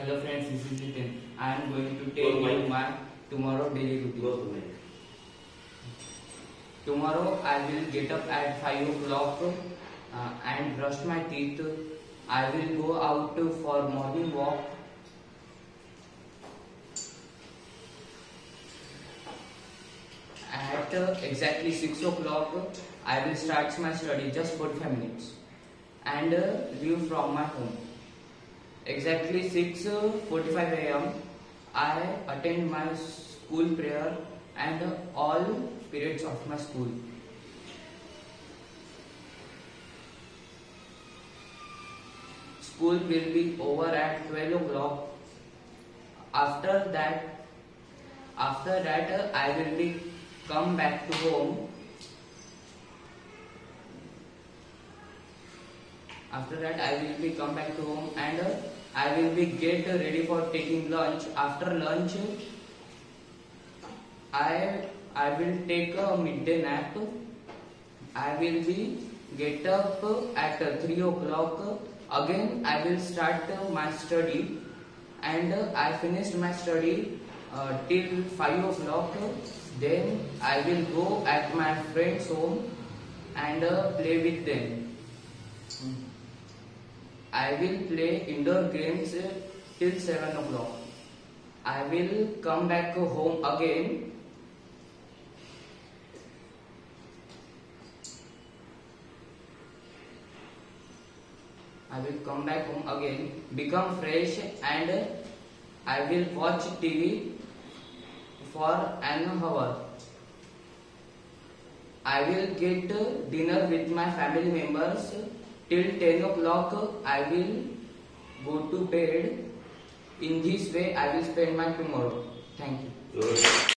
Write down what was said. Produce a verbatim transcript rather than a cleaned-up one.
Hello friends, this is Nitin. I am going to tell you my tomorrow daily routine. Tomorrow I will get up at five o'clock uh, and brush my teeth. I will go out for morning walk. At uh, exactly six o'clock I will start my study, just forty-five minutes, and uh, leave from my home. Exactly six forty-five a m I attend my school prayer and all periods of my school. School will be over at twelve o'clock. After that, after that I will be come back to home. After that I will be come back to home and uh, I will be get ready for taking lunch. After lunch I I will take a midday nap. I will be get up at uh, three o'clock. Again I will start uh, my study and uh, I finished my study uh, till five o'clock. Then I will go at my friend's home and uh, play with them. I will play indoor games till seven o'clock. I will come back home again. I will come back home again, become fresh, and I will watch T V for an hour. I will get dinner with my family members. Till ten o'clock I will go to bed. In this way I will spend my tomorrow. Thank you.